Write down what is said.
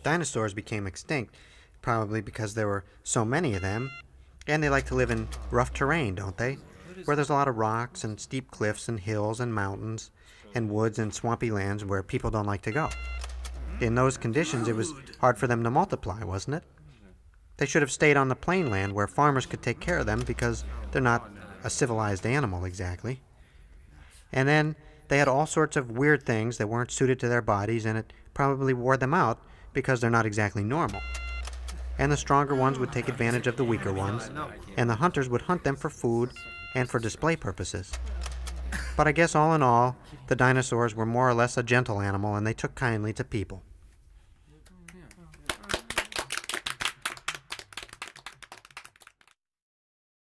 Dinosaurs became extinct probably because there were so many of them, and they like to live in rough terrain, don't they? Where there's a lot of rocks and steep cliffs and hills and mountains and woods and swampy lands where people don't like to go. In those conditions, it was hard for them to multiply, wasn't it? They should have stayed on the plain land where farmers could take care of them because they're not a civilized animal exactly. And then they had all sorts of weird things that weren't suited to their bodies, and it probably wore them out because they're not exactly normal. And the stronger ones would take advantage of the weaker ones, and the hunters would hunt them for food and for display purposes. But I guess all in all, the dinosaurs were more or less a gentle animal, and they took kindly to people.